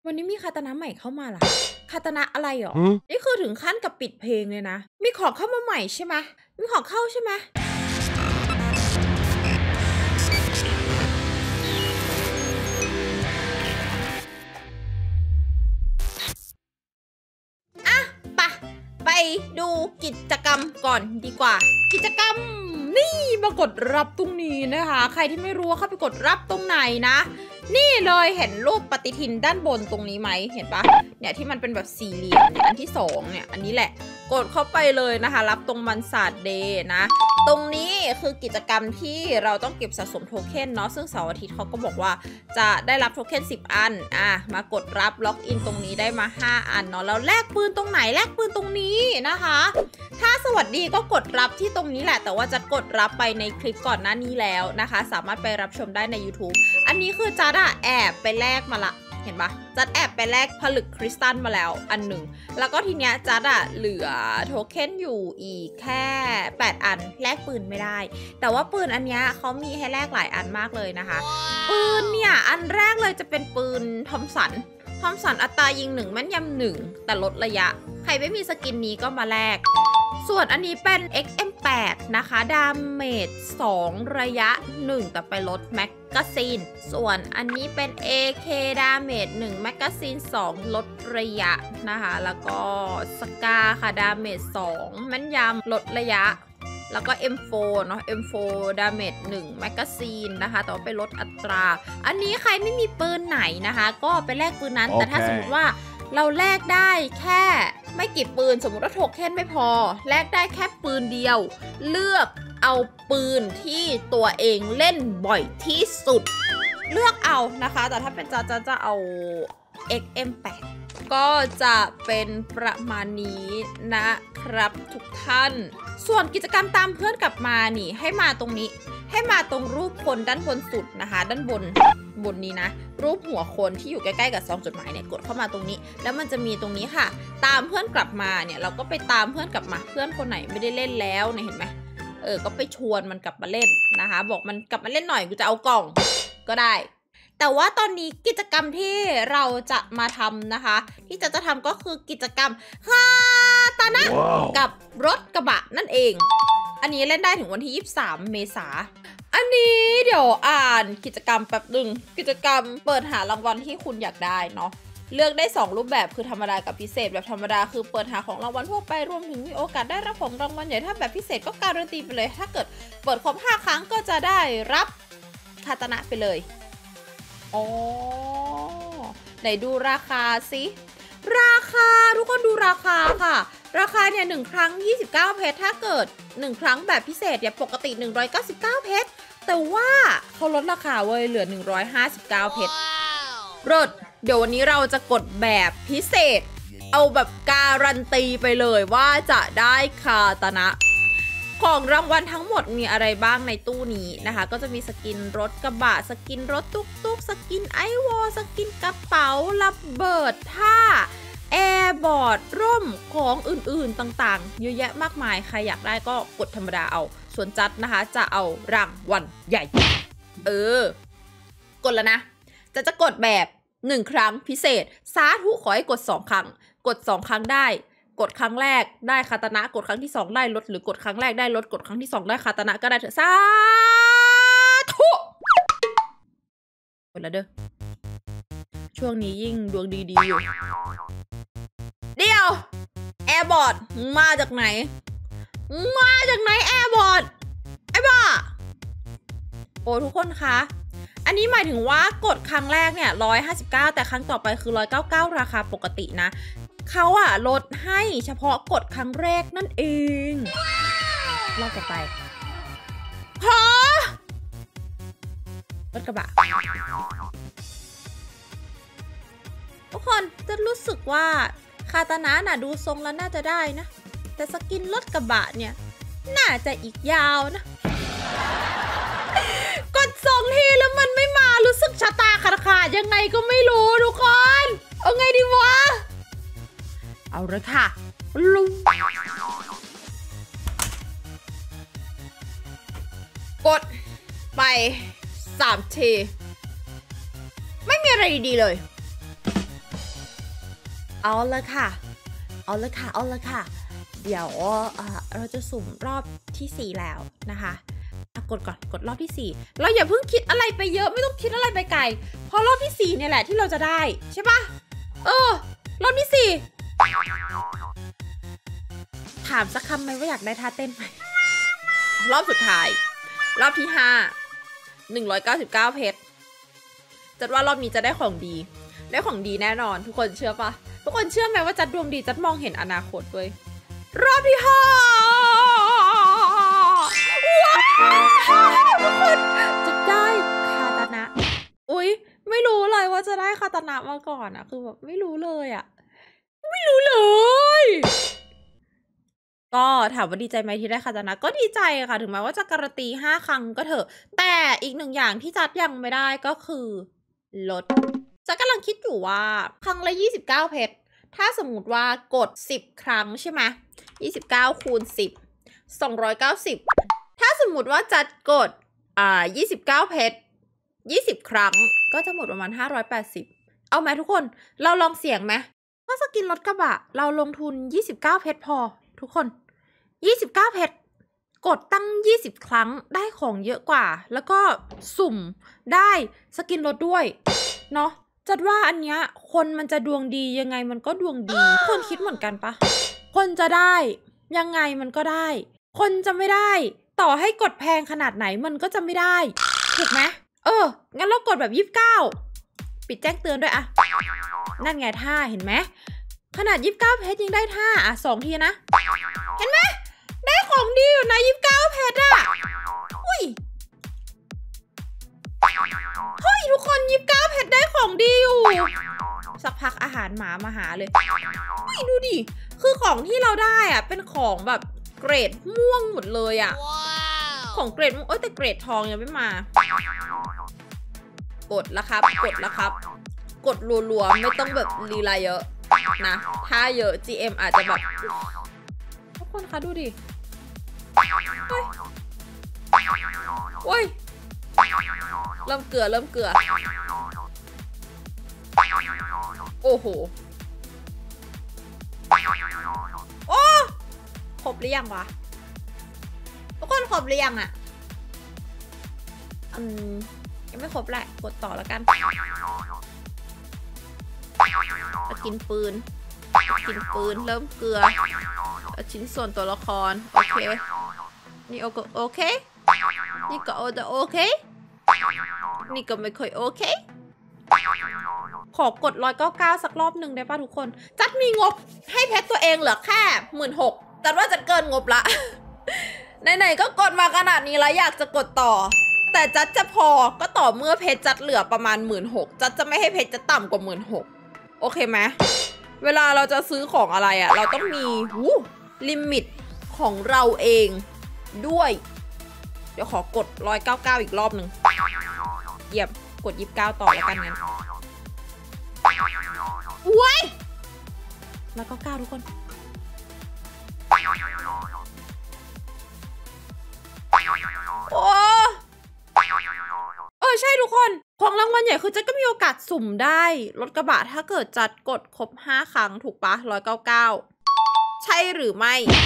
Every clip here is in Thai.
วันนี้มีคาตานะใหม่เข้ามาเหรอคาตานะอะไรหรอนี่คือถึงขั้นกับปิดเพลงเลยนะมีของเข้ามาใหม่ใช่ไหมมีของเข้าใช่ไหมอ่ะไปดูกิจกรรมก่อนดีกว่ากิจกรรมนี่มากดรับตรงนี้นะคะใครที่ไม่รู้ว่าเข้าไปกดรับตรงไหนนะนี่เลยเห็นรูปปฏิทินด้านบนตรงนี้ไหมเห็นปะเนี่ยที่มันเป็นแบบสี่เหลี่ยมเนี่ยอันที่2เนี่ยอันนี้แหละกดเข้าไปเลยนะคะรับตรงวันศาสตร์เดย์นะตรงนี้คือกิจกรรมที่เราต้องเก็บสะสมโทเค็นเนาะซึ่งเสาร์อาทิตย์เขาก็บอกว่าจะได้รับโทเค็น10อันมากดรับล็อกอินตรงนี้ได้มา5อันเนาะแล้วแลกปืนตรงไหนแลกปืนตรงนี้นะคะถ้าสวัสดีก็กดรับที่ตรงนี้แหละแต่ว่าจะกดรับไปในคลิปก่อนหน้านี้แล้วนะคะสามารถไปรับชมได้ใน YouTube อันนี้คือจัดแอบไปแลกมาละเห็นปะจัดแอบไปแลกผลึกคริสตัลมาแล้วอันหนึ่งแล้วก็ทีเนี้ยจัดเหลือโทเค็นอยู่อีกแค่8อันแลกปืนไม่ได้แต่ว่าปืนอันเนี้ยเขามีให้แลกหลายอันมากเลยนะคะปืนเนี่ยอันแรกเลยจะเป็นปืนทอมสันอัตรายิง1แม่นยำ1แต่ลดระยะใครไม่มีสกินนี้ก็มาแลกส่วนอันนี้เป็น XM8 นะคะดาเมจ2ระยะ1แต่ไปลดแมกกาซีนส่วนอันนี้เป็น AK ดาเมจ1แมกกาซีน2ลดระยะนะคะแล้วก็สกาค่ะดาเมจ2แม่นยำลดระยะแล้วก็ M4 เนาะ M4 ดาเมจ1แมกกาซีนนะคะแต่ว่าไปลดอัตราอันนี้ใครไม่มีปืนไหนนะคะก็ไปแลกปืนนั้น แต่ถ้าสมมติว่าเราแลกได้แค่ไม่กี่ปืนสมมติว่าโทเค็นไม่พอแลกได้แค่ปืนเดียวเลือกเอาปืนที่ตัวเองเล่นบ่อยที่สุดเลือกเอานะคะแต่ถ้าเป็นจะเอา XM8 ก็จะเป็นประมาณนี้นะครับทุกท่านส่วนกิจกรรมตามเพื่อนกลับมานี่ให้มาตรงนี้ให้มาตรงรูปคนด้านบนสุดนะคะด้านบนนี้นะรูปหัวคนที่อยู่ใกล้ๆกับซองจดหมายเนี่ยกดเข้ามาตรงนี้แล้วมันจะมีตรงนี้ค่ะตามเพื่อนกลับมาเนี่ยเราก็ไปตามเพื่อนกลับมาเพื่อนคนไหนไม่ได้เล่นแล้วเนี่ยเห็นไหมก็ไปชวนมันกลับมาเล่นนะคะบอกมันกลับมาเล่นหน่อยกูจะเอากล่องก็ได้แต่ว่าตอนนี้กิจกรรมที่เราจะมาทำนะคะที่จะทำก็คือกิจกรรมคาตานะกับรถกระบะนั่นเองอันนี้เล่นได้ถึงวันที่23 เมษายนอันนี้เดี๋ยวอ่านกิจกรรมแป๊บหนึ่งกิจกรรมเปิดหารางวัลที่คุณอยากได้เนาะเลือกได้2รูปแบบคือธรรมดากับพิเศษแบบธรรมดาคือเปิดหาของรางวัลทั่วไปรวมถึงมีโอกาสได้รับของรางวัลใหญ่ถ้าแบบพิเศษก็การันตีไปเลยถ้าเกิดเปิดครบ5 ครั้งก็จะได้รับคาตานะไปเลยอ๋อไหนดูราคาสิราคาทุกคนดูราคาค่ะราคาเนี่ย1ครั้ง29เพชรถ้าเกิด1ครั้งแบบพิเศษเนี่ยปกติ199เพชรแต่ว่าเขาลดราคาเว้ยเหลือ159เพชรรถเดี๋ยววันนี้เราจะกดแบบพิเศษเอาแบบการันตีไปเลยว่าจะได้คาตานะของรางวัลทั้งหมดมีอะไรบ้างในตู้นี้นะคะก็จะมีสกินรถกระบะสกินรถตุ๊กสกินไอวอลสกินกระเป๋าระเบิดท่าแอร์บอร์ดร่มของอื่นๆต่างๆเยอะแยะมากมายใครอยากได้ก็กดธรรมดาเอาส่วนจัดนะคะจะเอารางวัลใหญ่กดแล้วนะจะกดแบบ1ครั้งพิเศษสาธุขอให้กด2ครั้งกด2ครั้งได้กดครั้งแรกได้คาตานะกดครั้งที่2ได้ลดหรือกดครั้งแรกได้ลดกดครั้งที่2ได้คาตานะก็ได้เถอะสาธุกดแล้วเด้อช่วงนี้ยิ่งดวงดีๆอยู่เดี๋ยวแอร์บอร์ดมาจากไหนแอร์บอร์ดไอ้บ้าโอ้ทุกคนคะอันนี้หมายถึงว่ากดครั้งแรกเนี่ย159แต่ครั้งต่อไปคือ199ราคาปกตินะเขาลดให้เฉพาะกดครั้งแรกนั่นเองรอบต่อไปขอรถกระบะทุกคนจะรู้สึกว่าคาตานะน่ะดูทรงแล้วน่าจะได้นะแต่สกินรถกระบะเนี่ยน่าจะอีกยาวนะกด2 ทีแล้วมันไม่มารู้สึกชะตาขาดยังไงก็ไม่รู้ทุกคนเอาไงดีวะเอาเลยค่ะลุงกดไป3 ทีไม่มีอะไรดีเลยเอาละค่ะเอาละค่ะเอาละค่ะเดี๋ยวเราจะสุ่มรอบที่4แล้วนะคะกดก่อนกดรอบที่4เราอย่าเพิ่งคิดอะไรไปเยอะไม่ต้องคิดอะไรไปไกลเพราะรอบที่4เนี่ยแหละที่เราจะได้ใช่ปะรอบที่4ถามสักคำไหมว่าอยากได้ท่าเต้นไหมรอบสุดท้ายรอบที่199เพชรจัดว่ารอบนี้จะได้ของดีแน่นอนทุกคนเชื่อปะทุกคนเชื่อไหมว่าจัดดวงดีจัดมองเห็นอนาคตเว้ยรอบที่ว้าวทุกคนจะได้คาตานะอุ๊ยไม่รู้เลยว่าจะได้คาตานะมาก่อนอะคือแบบไม่รู้เลยอะไม่รู้เลยก็ถามว่าดีใจไหมที่ได้คาตานะก็ดีใจค่ะถึงแม้ว่าจะการันตี5 ครั้งก็เถอะแต่อีก1 อย่างที่จัดยังไม่ได้ก็คือลดจัดกำลังคิดอยู่ว่าครั้งละ29เพชรถ้าสมมติว่ากด10 ครั้งใช่ไหม29คูณ10 290ถ้าสมมติว่าจัดกด29เพชร20 ครั้งก็จะหมดประมาณ580เอาไหมทุกคนเราลองเสี่ยงไหมว่าสกินรถกระบะเราลงทุน29เพชรพอทุกคน29เพชรกดตั้ง20 ครั้งได้ของเยอะกว่าแล้วก็สุ่มได้สกินรถด้วยเนาะจัดว่าอันเนี้ยคนมันจะดวงดียังไงมันก็ดวงดีคนคิดเหมือนกันปะคนจะได้ยังไงมันก็ได้คนจะไม่ได้ต่อให้กดแพงขนาดไหนมันก็จะไม่ได้ถูกไหมงั้นเรากดแบบ29ปิดแจ้งเตือนด้วยอะนั่นไงท่าเห็นไหมขนาด29เพชรยังได้ท่า2 ทีนะเห็นไหมได้ของดีอยู่นะ29เพชรอุ้ยเฮ้ยทุกคน29เพชรได้ของดีอยู่สักพักอาหารหมามาหาเลยอุ้ยดูดิคือของที่เราได้เป็นของแบบเกรดม่วงหมดเลยของเกรดม่วงแต่เกรดทองยังไม่มากดแล้วครับกดรัวๆไม่ต้องแบบลีลาเยอะนะถ้าเยอะ GM อาจจะแบบทุกคนคะดูดิโอ้ยเริ่มเกลือโอ้โหโอ้ครบหรือยังวะทุกคนครบหรือยังยังไม่ครบแหละกดต่อแล้วกันกินปืนเริ่มเกลือชิ้นส่วนตัวละครโอเคนี่โอเคนี่ก็โอเคนี่ก็ไม่ค่อยโอเคขอกด199สักรอบหนึ่งได้ป่ะทุกคนจัดมีงบให้เพชรตัวเองเหลือแค่16,000จัดว่าจะเกินงบละ ไหนๆก็กดมาขนาดนี้แล้วอยากจะกดต่อแต่จัดจะพอก็ต่อเมื่อเพชรจัดเหลือประมาณ16,000จัดจะไม่ให้เพชรจะต่ำกว่า16,000โอเคไหมเวลาเราจะซื้อของอะไรเราต้องมีลิมิตของเราเองด้วยเดี๋ยวขอกด199อีกรอบหนึ่งเยี่ยมกด29ต่อแล้วกันงั้นอุ้ย199ทุกคนใช่ทุกคนของรางวัลใหญ่คือจัดก็มีโอกาสสุ่มได้รถกระบะถ้าเกิดจัดกดครบ5 ครั้งถูกปะ199ใช่หรือไม่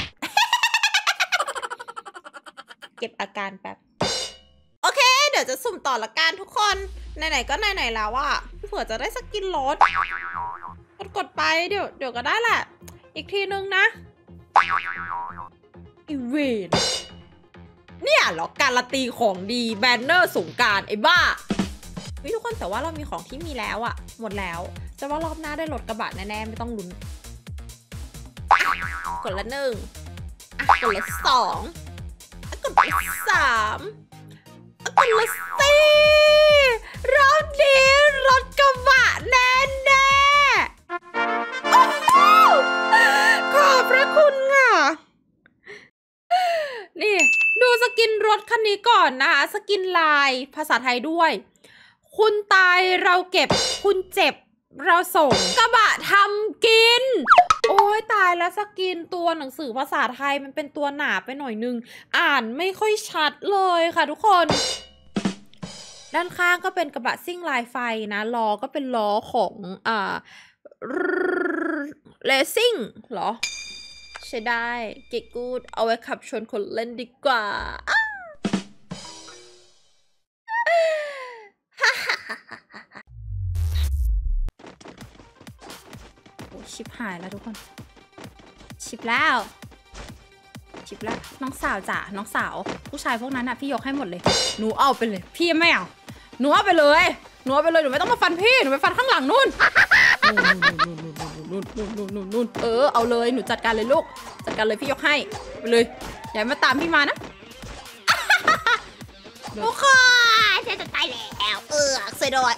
เก็บอาการแป๊บโอเคเดี๋ยวจะสุ่มต่อละกันทุกคนไหนๆก็ไหนๆแล้วเผื่อจะได้สกินรถกดไปเดี๋ยวก็ได้แหละอีกทีนึงนะอีเวนเนี่ยเหรอการันตีของดีแบนเนอร์สงกรานต์ไอ้บ้าทุกคนแต่ว่าเรามีของที่มีแล้วหมดแล้วจะว่ารอบหน้าได้รถกระบะแน่ๆไม่ต้องลุ้นกดละ1กดละ2กดละ3กดละ4รอบนี้รถกระบะแน่ขอบพระคุณค่ะนี่ดูสกินรถคันนี้ก่อนนะคะสกินลายภาษาไทยด้วยคุณตายเราเก็บคุณเจ็บเราส่งกระบะทำกินโอ้ยตายแล้วสกินตัวหนังสือภาษาไทยมันเป็นตัวหนาไปหน่อยนึงอ่านไม่ค่อยชัดเลยค่ะทุกคนด้านข้างก็เป็นกระบะซิ่งลายไฟนะล้อก็เป็นล้อของเลซิ่งเหรอใช้ได้เกกูดเอาไว้ขับชนคนเล่นดีกว่าโอ้ชิบหายแล้วทุกคนชิบแล้วน้องสาวจ๋าน้องสาวผู้ชายพวกนั้นอ่ะพี่ยกให้หมดเลยหนูเอาไปเลยพี่ไม่เอาหนูเอาไปเลยหนูไม่ต้องมาฟันพี่หนูไปฟันข้างหลังนู่นนู่นเอาเลยหนูจัดการเลยลูกจัดการเลยพี่ยกให้ไปเลยอย่ามาตามพี่มานะโอ้ค่ะฉันจะตายแล้วเสียดาย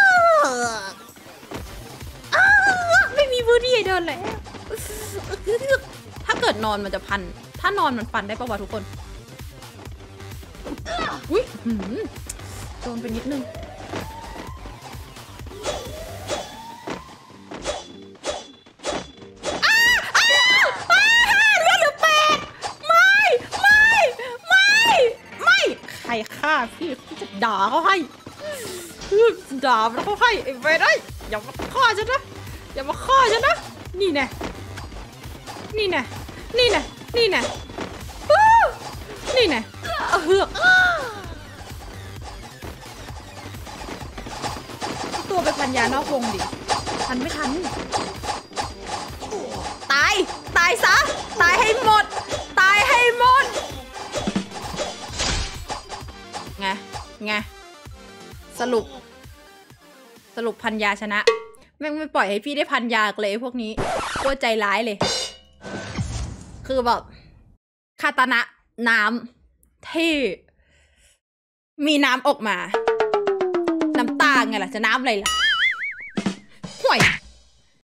ไม่มีพื้นที่ให้เดินแล้วถ้าเกิดนอนมันจะพันถ้านอนมันฟันได้ปะวะทุกคนอุ้ยโดนไปนิดนึงฆ่าพี่จะด่าเขาให้ด่าแล้วเขาให้ไอ้เวรอย่ามาฆ่าฉันนะนี่แน่เฮือกตัวไปพันยานอกวงดิทันไม่ทันตายซะตายให้หมดไงสรุปพันยาชนะแม่งไม่ปล่อยให้พี่ได้พันยาเลยพวกนี้โคตรใจร้ายเลยคือแบบคาตานะน้ำที่มีน้ำออกมาน้ำตาไงล่ะจะน้ำอะไรล่ะห่วย